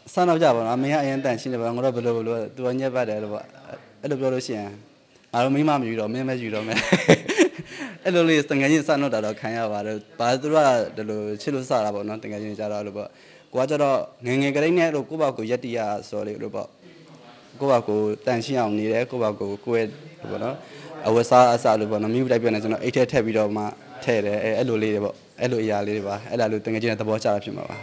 စနောက်ကြပါတော့အမေကအရင်တန်ရှင်းတယ်ပါငါတို့ဘယ်လိုသူကညက်ပတ်တယ်လို့ပေါ့အဲ့လိုပြောလို့ရှိရင်ငါတို့မိမမယူတော့မင်းပဲယူတော့မယ်အဲ့လိုလေးတငယ်ချင်းစနောက်တာတော့ခံရပါတယ်ဘာသူတို့ကဒီလိုချစ်လို့စတာပေါ့နော်တငယ်ချင်းကြတော့လို့ပေါ့ကိုကကြတော့ငငယ်ကလေးနဲ့လို့ကိုယ့်ဘာကိုရက်တီရဆိုလေလို့ပေါ့ကိုယ့်ဘာကိုတန်ရှင်းအောင်နေတယ်ကိုယ့်ဘာကိုယ့်ရဲ့ပေါ့နော်အဝတ်စားအစားလို့ပေါ့နော်မိမတိုက်ပြနေကျွန်တော်အိတ်ထဲထည့်ပြီးတော့မှထည့်တယ်အဲ့လိုလေးတွေပေါ့အဲ့လိုအရာလေးတွေပါအဲ့လိုတငယ်ချင်းနဲ့သဘောကျတာဖြစ်မှာပါ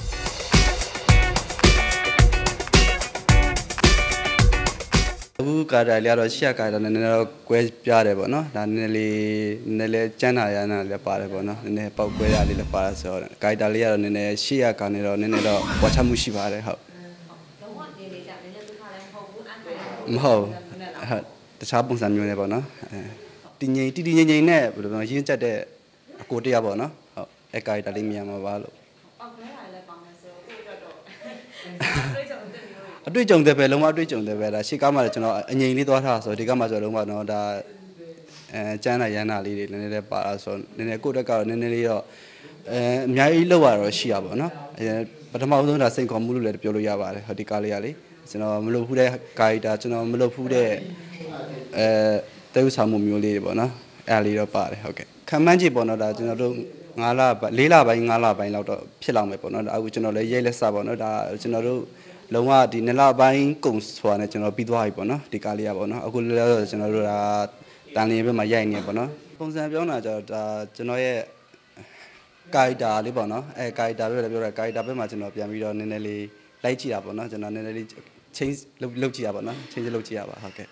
အခုကာတာလေးကတော့ရှက်ကာတာနည်းနည်းတော့ကွဲပြားတယ်ပေါ့နော်ဒါနည်းနည်းလေးကျန်းတာရနာလည်းပါတယ်ပေါ့နော်နည်းနည်းပေါက်ကွဲရလေးလည်းပါတယ်ဆိုတော့ကာတာလေးကတော့နည်းနည်းရှေ့ရကနေတော့နည်းနည်းတော့ဝါချမှုရှိပါတယ်ဟုတ်လုံးဝနေနေကြနည်းနည်းဒုက္ခလည်းမဟုတ်ဘူးမဟုတ်တခြားပုံစံမျိုးနဲ့ပေါ့နော်တည်ငြိမ်နဲ့ဘယ်လိုပြောရင်းချက်တဲ့အကိုတရားပေါ့နော်ဟုတ်အဲကာတာလေးမြန်မှာပါလို့ပေါက်ကွဲတာလည်းပေါင်းမယ်ဆိုတော့ကိုယ့်အတွက်တော့အတွေ့အကြုံတွေပဲလုံးဝအတွေ့အကြုံတွေပဲဒါရှေ့ကားမှာကျွန်တော်အငြိမ်လေးသွားထားဆိုဒီကားမှာဆိုလုံးဝတော့ဒါကျန်းတာရန်တာလေးတွေနည်းနည်းလေးပါလာဆိုနည်းနည်းကိုယ့်တက်ကတော့နည်းနည်းလေးတော့အများကြီးလောက်ရတော့ရှိရပါတော့ပထမဆုံးဒါစိန်ခေါ်မှုလို့လည်းပြောလို့ရပါတယ်ဟိုဒီကားလေးကလေကျွန်တော်မလုပ်ဘူးတဲ့ကာရီတာကျွန်တော်မလုပ်ဘူးတဲ့တဲဥဆောင်မှုမျိုးလေးတွေပေါ့နော်အဲ့လေးတော့ပါတယ်ဟုတ်ကဲ့ခံမှန်းကြည့်ပေါ့နော်ဒါကျွန်တော်တို့4လ4လပိုင်း5လပိုင်းလောက်တော့ဖြစ်လောက်မယ်ပေါ့နော်ဒါအခုကျွန်တော်လည်းရိတ်လက်စပေါ့နော်ဒါကျွန်တော်တို့လုံးဝဒီ2လပိုင်းကုန်ဆိုတာနဲ့ကျွန်တော်ပြီးသွားပြီပေါ့နော်ဒီကားလေးကပေါ့နော်အခုလည်းကျွန်တော်တို့ဒါတန်လင်းဘက်မှာရိုက်နေပေါ့နော်ပုံစံပြောတာကြတော့ဒါကျွန်တော်ရဲ့ကာရီတာလေးပေါ့နော်ကာရီတာဘက်လည်းပြောတာကာရီတာဘက်မှာကျွန်တော်ပြန်ပြီးတော့နည်းနည်းလေးလိုက်ကြည့်တာပေါ့နော်ကျွန်တော်နည်းနည်းလေးchange လုပ်ကြည့်ရပါတော့ change လုပ်ကြည့်ရပါဟုတ်ကဲ့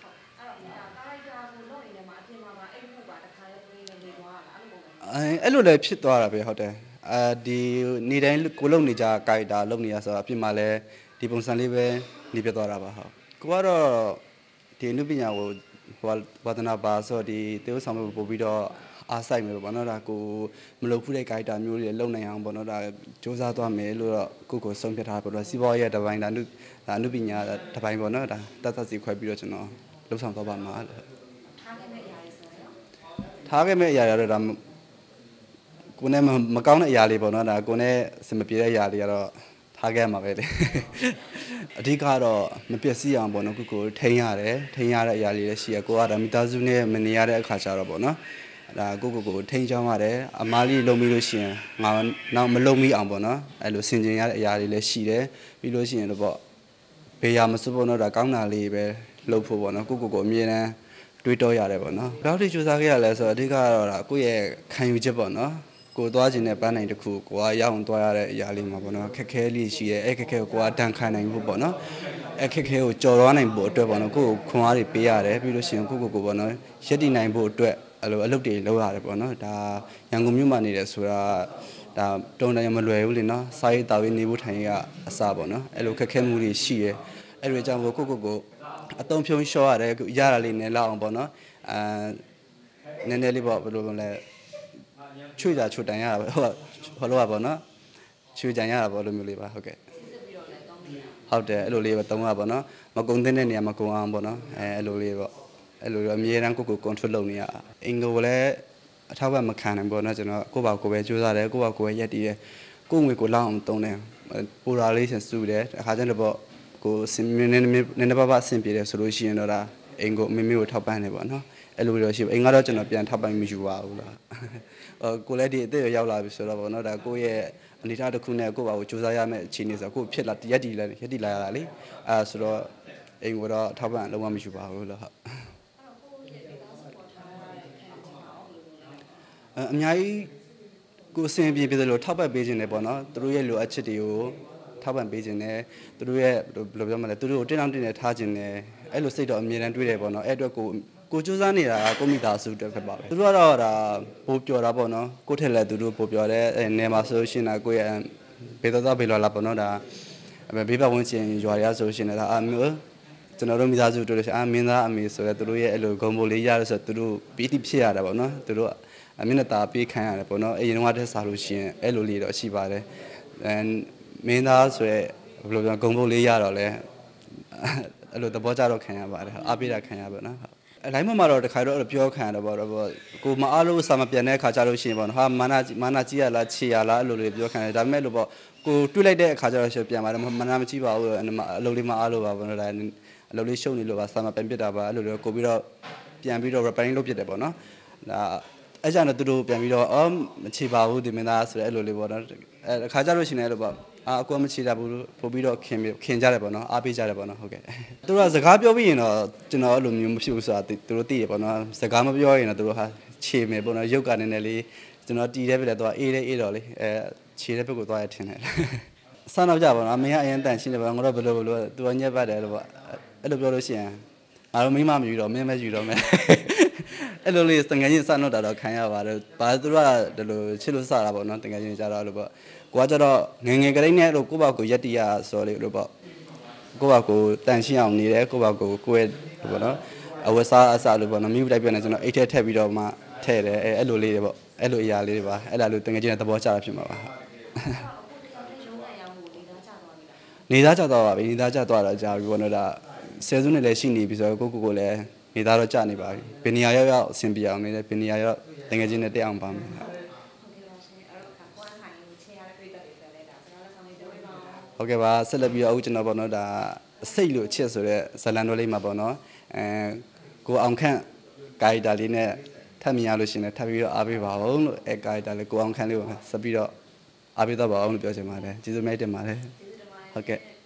အဲ့လိုလည်းဖြစ်သွားတာပဲဟုတ်တယ်ဒီနေတိုင်းကိုလုံနေကြကာရီတာလုံနေရဆိုတာအပြင်မှာလည်းဒီပုံစံလေးပဲနေပြသွားတာပါဟုတ်ကိုကတော့ဒီအနုပညာကိုဝါသနာပါဆိုဒီသေုပ်ဆောင်မှုပို့ပြီးတော့အားဆိုင်မယ်ပေါ့နော်ဒါကိုမလုပ်ဘူးတဲ့ကာရီတာမျိုးတွေလုံနိုင်အောင်ပေါ့နော်ဒါစူးစမ်းသွားမယ်လို့တော့ကိုဆုံးဖြတ်ထားပေါ့နော်စီးပွားရေးတစ်ပိုင်းဒါအနုပညာတစ်ပိုင်းပေါ့နော်ဒါတတ်စီခွဲပြီးတော့ကျွန်တော်လှုပ်ဆောင်သွားပါမှာလို့ထားခဲ့မယ့်အရာတွေတော့ဒါကိုနဲ့မကောင်းတဲ့အရာလေးပေါ့နော်ဒါကိုနဲ့စမပြေတဲ့အရာလေးကတော့ထားခဲ့မှာပဲလေအဓိကတော့မပျက်စီးအောင်ပေါ့နော်ကိုထိန်းရတယ်ထိန်းရတဲ့အရာလေးလည်းရှိရကိုကဒါမိသားစုနဲ့မနေရတဲ့အခါကျတော့ပေါ့နော်ဒါကိုထိန်းချောင်းရတယ်အမားလေးလုံပြီးလို့ရှိရင်ငါနောက်မလုံမိအောင်ပေါ့နော်အဲ့လိုဆင်ခြင်ရတဲ့အရာလေးလည်းရှိတယ်ပြီးလို့ရှိရင်တော့ပေါ့ဘေးရမစွပေါ့နော်ဒါကောင်းတာလေးပဲလုပ်ဖို့ပေါ့နော်ကိုအမြဲတမ်းတွေးတောရတယ်ပေါ့နော်ဘယ်လောက်ထိစူးစမ်းခဲ့ရလဲဆိုတော့အဓိကတော့ဒါကိုယ့်ရဲ့ခံယူချက်ပေါ့နော်ကိုသွားခြင်းနဲ့ပန်းနိုင်တစ်ခုကိုကရအောင်သွားရတဲ့အရာလေးမှာပေါ့နော်ခက်ခဲလေးရှိရဲအဲ့ခက်ခဲကိုကတန်ခံနိုင်ဖို့ပေါ့နော်အဲ့ခက်ခဲကိုကြော်သွားနိုင်ဖို့အတွက်ပေါ့နော်ကိုခွန်အားတွေပေးရတယ်ပြီးလို့ရှိရင်ကိုပေါ့နော်ရက်တည်နိုင်ဖို့အတွက်အဲ့လိုအလုပ်တွေလုပ်ရတယ်ပေါ့နော်ဒါရန်ကုန်မြို့မှာနေတယ်ဆိုတာဒါတုံတန်မလွယ်ဘူးလေနော်စာရေးတာဝေးနေဖို့ထိုင်ရအစားပေါ့နော်အဲ့လိုခက်ခဲမှုတွေရှိရဲအဲ့လိုကြောင့်ကိုအတုံးဖြုံးလျှော့ရတယ်ရတာလေးနဲ့လောက်အောင်ပေါ့နော်နည်းနည်းလေးပေါ့ဘယ်လိုလဲချွေချွတ်တန်ရတာဟုတ်လို့ပါပေါ့နော်ချွေကြံရတာပေါ့လိုမျိုးလေးပါဟုတ်ကဲ့ဟုတ်တယ်အဲ့လိုလေးပဲတုံးရပါပေါ့နော်မကုံတဲ့နေရာမကုံအောင်ပေါ့နော်အဲ့လိုလေးပေါ့အဲ့လိုအမြဲတမ်းကို control လုပ်နေရအင်္ဂိုလည်းအထောက်အပံ့မခံနိုင်ပေါ့နော်ကျွန်တော်ကိုပဲကြိုးစားတယ်ကိုပဲရက်တည်တယ်ကိုငွေကိုလောက်အောင်တုံးတယ်ပိုရာလေးဆူတယ်အခါကျတော့ပေါ့ကိုစင်နည်းပါးအဆင်ပြေတယ်ဆိုလို့ရှိရင်တော့ဒါအင်္ဂိုအမေကိုထောက်ပံ့တယ်ပေါ့နော်အဲ့လိုတော့ရှိအင်္ဂါတော့ကျွန်တော်ပြန်ထောက်ပံ့မယူပါဘူးလားကိုလည်းဒီအသက်ရောက်လာပြီဆိုတော့ပေါ့နော်ဒါကိုရဲ့အနေထားတစ်ခုနဲ့ကိုကိုစူးစမ်းရမယ့်အခြေအနေဆိုကိုဖြစ်လာရက်တီလာရတာလေဆိုတော့အိမ်ကတော့ထောက်ပံ့လုံးဝမယူပါဘူးလို့ဟုတ်အများကြီးကိုအစဉ်ပြေတယ်လို့ထောက်ပံ့ပေးခြင်းတယ်ပေါ့နော်သူတို့ရဲ့လိုအပ်ချက်တွေကိုထောက်ပံ့ပေးခြင်းတယ်သူတို့ရဲ့ဘယ်လိုပြောမလဲသူတို့ကိုတင်းအောင်တင်းနေထားခြင်းတယ်အဲ့လိုစိတ်တော့အမြဲတမ်းတွေးတယ်ပေါ့နော်အဲ့အတွက်ကိုစူးစမ်းနေတာကိုမိသားစုအတွက်ဖြစ်ပါပဲသူတို့ကတော့ဒါပိုးပြောတာပေါ့နော်ကိုထက်လည်းသူတို့ပိုးပြောတယ်နေမှာဆိုရှင်တာကိုရဲ့ဘေးတော့ဘေးလောလာပေါ့နော်ဒါဘေးပတ်ဝန်းကျင်ရွာရဆိုရှင်လည်းဒါမျိုးကျွန်တော်တို့မိသားစုတို့လည်းမင်းသားအမေဆိုတော့သူတို့ရဲ့အဲ့လိုဂုံပိုလေးရလို့ဆိုတော့သူတို့ပီတိဖြစ်ရတာပေါ့နော်သူတို့မျက်နှာตาပေးခံရတယ်ပေါ့နော်အရင်ကတည်းကစားလို့ရှိရင်အဲ့လိုလေးတော့ရှိပါတယ်မင်းသားဆိုရဲဘယ်လိုပြောဂုံပိုလေးရတော့လဲအဲ့လိုသဘောကျတော့ခံရပါတယ်အားပေးတာခံရပါနော်လိုင်းမမှာတော့တခါတော့ပြောခံရတော့ပေါ့ကိုမအားလို့စာမပြန်တဲ့အခါကျလို့ရှိရင်ပေါ့ဟာမာနာကြီးရလားခြေရလားအဲ့လိုလေးပြောခံတယ်ဒါပေမဲ့လို့ပေါ့ကိုတွေးလိုက်တဲ့အခါကျတော့ပြန်ပါတယ်မာနာမကြည့်ပါဘူးအလုပ်လေးမအားလို့ပါပေါ့နော်ဒါအလုပ်လေးရှုပ်နေလို့ပါစာမပြန်ပြစ်တာပါအဲ့လိုလေးကိုပြီးတော့ပြန်ပြီးတော့ repairing လုပ်ပြတယ်ပေါ့နော်ဒါအဲ့ကြောင့်တော့သူတို့ပြန်ပြီးတော့မချေပါဘူးဒီမင်းသားဆိုတဲ့အဲ့လိုလေးပေါ့နော်အဲ့အခါကျလို့ရှိနေအဲ့လိုပေါ့အကူမချေတာဘူးပို့ပြီးတော့ခင်ကြတယ်ပေါ့နော်အားပေးကြတယ်ပေါ့နော်ဟုတ်ကဲ့သူတို့ကစကားပြောပြီးရင်တော့ကျွန်တော်အဲ့လိုမျိုးမဖြစ်ဘူးဆိုတာသူတို့သိရပေါ့နော်စကားမပြောရင်တော့သူတို့ဟာခြေမယ်ပေါ့နော်ရုပ်ကနည်းနည်းလေးကျွန်တော်တီးတဲ့ပြတယ်သူကအေးတော့လေခြေတဲ့ဘက်ကိုသွားရထင်တယ်စနောက်ကြပါတော့မင်းကအရင်တန်ရှင်းတယ်ပေါ့ငါတို့ဘယ်လိုသူကညက်ပတ်တယ်လို့ပေါ့အဲ့လိုပြောလို့ရှိရင်ငါတို့မိမမယူတော့မင်းပဲယူတော့မယ်အဲ့လိုလေးတငယ်ချင်းစနောက်တာတော့ခံရပါတယ်ဘာသူတို့ကဒီလိုချစ်လို့စတာပေါ့နော်တငယ်ချင်းကြတော့လို့ပေါ့ကိုကကြတော့ငငယ်ကလေးနဲ့လို့ကိုယ့်ဘာကိုရက်တီရဆိုလို့လို့ပေါ့ကိုယ့်ဘာကိုတန်ရှင်းအောင်နေတယ်ကိုယ့်ဘာကိုကိုယ့်ရဲ့ပေါ့နော်အဝတ်စားအစားလို့ပေါ့နော်မိဘူးတိုက်ပြနေကျွန်တော်အိတ်ထဲထည့်ပြီးတော့မှထည့်တယ်အဲ့လိုလေးတွေပေါ့အဲ့လိုအရာလေးတွေပါအဲ့ဒါလိုတငယ်ချင်းနဲ့သဘောကျတာဖြစ်မှာပါနေသားကြတော့ပါပြီနေသားကြတော့ကြာပြီပေါ့နော်ဒါဆယ်စုနှစ်လည်းရှိနေပြီဆိုတော့ကိုလည်းနေသားတော့ကြာနေပါပြီဘယ်နေရာရောက်အဆင်ပြေအောင်နေတယ်ဘယ်နေရာရောက်တငယ်ချင်းနဲ့တက်အောင်ပါမယ်ဟုတ်ကဲ့ပါဆက်လက်ပြီးတော့အခုကျွန်တော်ပေါ့နော်ဒါစိတ်လို့အချစ်ဆိုတဲ့ဇလန်တော်လေးမှာပေါ့နော်ကိုအောင်ခန့်ကာရီတာလေးနဲ့ထပ်မြင်ရလို့ရှိရင်ထပ်ပြီးတော့အားပေးပါအောင်လို့ကာရီတာလေးကိုအောင်ခန့်လေးကိုဆက်ပြီးတော့အားပေးတော့ပါအောင်လို့ပြောချင်ပါတယ်ကျေးဇူးများတင်ပါတယ်ဟုတ်ကဲ့